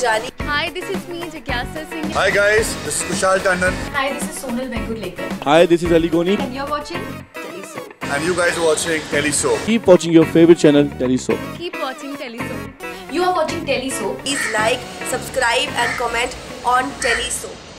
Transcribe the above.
Bajani. Hi, this is me, Jigyasa Singh. Hi guys, this is Kushal Tandon. Hi, this is Sonal Venkurlekar. Hi, this is Ali Goni. And you're watching Telly Soap. And you guys are watching Telly Soap. Keep watching your favorite channel, Telly Soap. Keep watching Telly Soap. You are watching Telly Soap. Please like, subscribe and comment on Telly Soap.